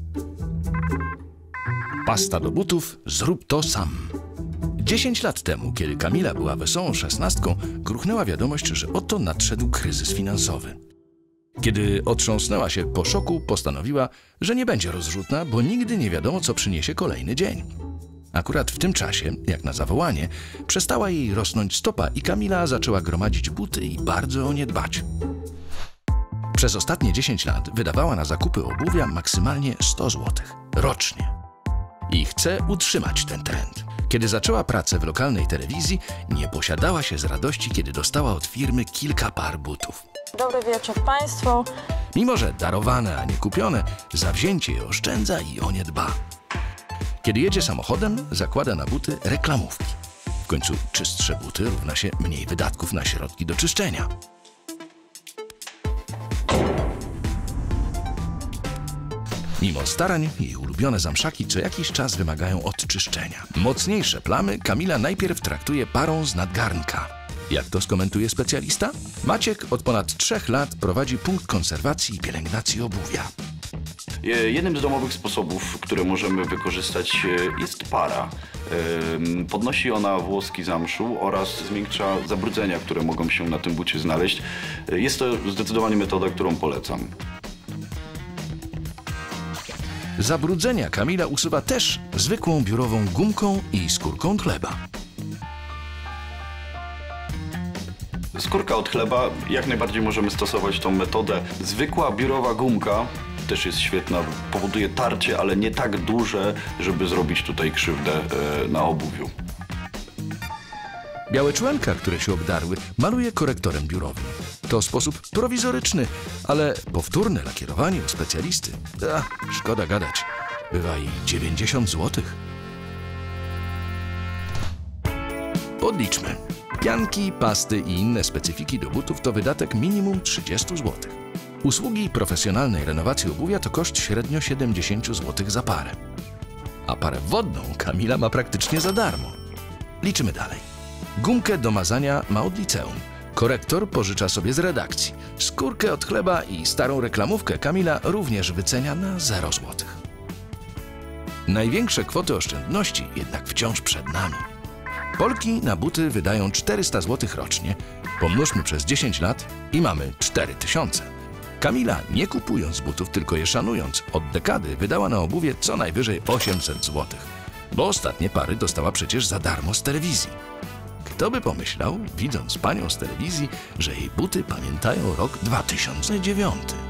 Pasta do butów, zrób to sam. 10 lat temu, kiedy Kamila była wesołą szesnastką, gruchnęła wiadomość, że oto nadszedł kryzys finansowy. Kiedy otrząsnęła się po szoku, postanowiła, że nie będzie rozrzutna, bo nigdy nie wiadomo, co przyniesie kolejny dzień. Akurat w tym czasie, jak na zawołanie, przestała jej rosnąć stopa i Kamila zaczęła gromadzić buty i bardzo o nie dbać. Przez ostatnie 10 lat wydawała na zakupy obuwia maksymalnie 100 zł rocznie. I chce utrzymać ten trend. Kiedy zaczęła pracę w lokalnej telewizji, nie posiadała się z radości, kiedy dostała od firmy kilka par butów. Dobry wieczór Państwu. Mimo że darowane, a nie kupione, zawzięcie je oszczędza i o nie dba. Kiedy jedzie samochodem, zakłada na buty reklamówki. W końcu czystsze buty równa się mniej wydatków na środki do czyszczenia. Mimo starań, jej ulubione zamszaki co jakiś czas wymagają odczyszczenia. Mocniejsze plamy Kamila najpierw traktuje parą z nadgarnka. Jak to skomentuje specjalista? Maciek od ponad 3 lat prowadzi punkt konserwacji i pielęgnacji obuwia. Jednym z domowych sposobów, które możemy wykorzystać, jest para. Podnosi ona włoski zamszu oraz zmiękcza zabrudzenia, które mogą się na tym bucie znaleźć. Jest to zdecydowanie metoda, którą polecam. Zabrudzenia Kamila usuwa też zwykłą biurową gumką i skórką od chleba. Skórka od chleba, jak najbardziej możemy stosować tą metodę. Zwykła biurowa gumka też jest świetna, powoduje tarcie, ale nie tak duże, żeby zrobić tutaj krzywdę na obuwiu. Białe człenka, które się obdarły, maluje korektorem biurowym. To sposób prowizoryczny, ale powtórne lakierowanie u specjalisty, szkoda gadać, bywa i 90 zł. Podliczmy. Pianki, pasty i inne specyfiki do butów to wydatek minimum 30 zł. Usługi profesjonalnej renowacji obuwia to koszt średnio 70 zł za parę. A parę wodną Kamila ma praktycznie za darmo. Liczymy dalej. Gumkę do mazania ma od liceum. Korektor pożycza sobie z redakcji. Skórkę od chleba i starą reklamówkę Kamila również wycenia na 0 zł. Największe kwoty oszczędności jednak wciąż przed nami. Polki na buty wydają 400 zł rocznie. Pomnóżmy przez 10 lat i mamy 4000. Kamila, nie kupując butów, tylko je szanując, od dekady wydała na obuwie co najwyżej 800 zł. Bo ostatnie pary dostała przecież za darmo z telewizji. Kto by pomyślał, widząc panią z telewizji, że jej buty pamiętają rok 2009.